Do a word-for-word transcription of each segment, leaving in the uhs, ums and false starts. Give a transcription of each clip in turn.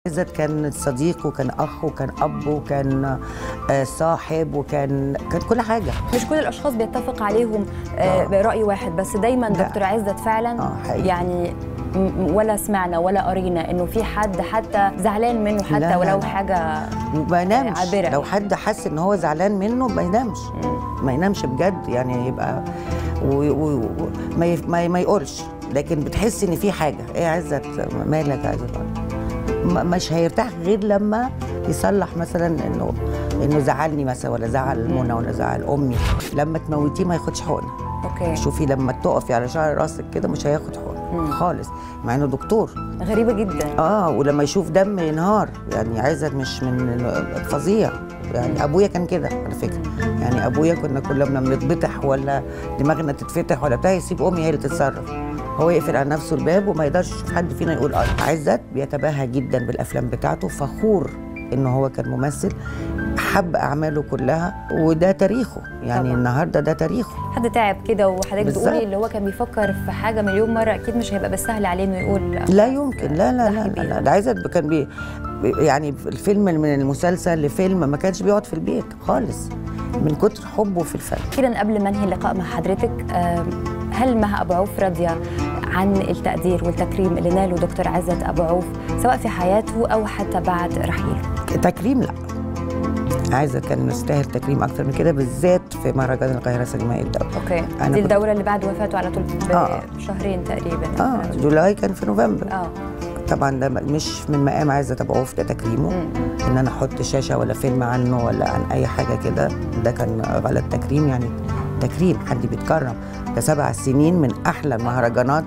عزت كان صديق وكان اخ وكان اب وكان صاحب وكان كان كل حاجه. مش كل الاشخاص بيتفق عليهم آه. برأي واحد، بس دايما دكتور عزت فعلا آه يعني ولا سمعنا ولا قرينا انه في حد حتى زعلان منه حتى لا ولو لا. حاجه ما ينامش عابره. لو حد حس ان هو زعلان منه ما ينامش ما ينامش بجد، يعني يبقى وما ما, ما يقولش، لكن بتحس ان في حاجه. ايه يا عزت مالك يا عزت؟ مش هيرتاح غير لما يصلح مثلا انه انه زعلني مثلا، ولا زعل منى، ولا زعل امي. لما تموتيه ما ياخدش حقنه. اوكي. شوفي لما تقفي على شعر راسك كده مش هياخد حقنه خالص، مع انه دكتور. غريبه جدا. اه ولما يشوف دم ينهار. يعني عزت مش من فظيع. يعني ابويا كان كده على فكره، يعني ابويا كنا كل ما بنتبطح ولا دماغنا تتفتح ولا بتاع يسيب امي هي اللي تتصرف، هو يقفل على نفسه الباب وما يقدرش يشوف حد فينا يقول اه. عزت بيتباهى جدا بالافلام بتاعته، فخور ان هو كان ممثل، حب اعماله كلها وده تاريخه. يعني طبعا. النهارده ده تاريخه. حد تعب كده وحضرتك بتقولي اللي هو كان بيفكر في حاجه مليون مره، اكيد مش هيبقى بالسهل عليه انه يقول لا يمكن. لا لا لا لا, لا. ده عزت كان بي يعني الفيلم من المسلسل لفيلم ما كانش بيقعد في البيت خالص من كتر حبه في الفن. اخيرا قبل ما انهي اللقاء مع حضرتك، هل مها ابو عوف راضيه عن التقدير والتكريم اللي ناله دكتور عزت ابو عوف سواء في حياته او حتى بعد رحيله؟ تكريم لا، عزت كان يستاهل تكريم اكتر من كده، بالذات في مهرجان القاهره السينمائي الدولي. اوكي. دي الدوره اللي بعد وفاته على طول بشهرين آه. تقريبا. اه جولاي كان في نوفمبر. اه طبعا ده مش من مقام عزت ابو عوف ده تكريمه. مم. ان انا احط شاشه ولا فيلم عنه ولا عن اي حاجه كده، ده كان غلط. تكريم يعني تكريم حد بيتكرم. ده سبع سنين من احلى المهرجانات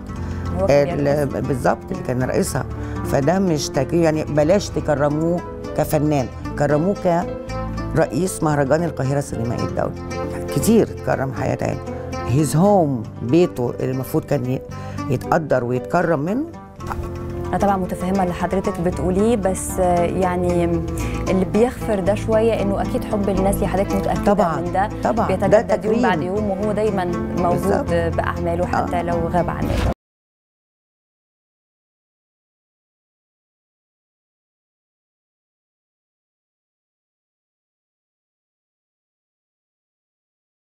بالظبط اللي كان رئيسها، فده مش تكريم. يعني بلاش تكرموه كفنان، كرموه كرئيس مهرجان القاهره السينمائي الدولي. كتير تكرم حياه عين. هيز هوم، بيته اللي المفروض كان يتقدر ويتكرم منه. أنا طبعا متفهمة اللي حضرتك بتقوليه، بس يعني اللي بيغفر ده شوية إنه أكيد حب الناس اللي حضرتك متأكدة طبعا من ده طبعا بيتجدد يوم بعد يوم، وهو دايما موجود بالزبط. بأعماله حتى آه. لو غاب عننا.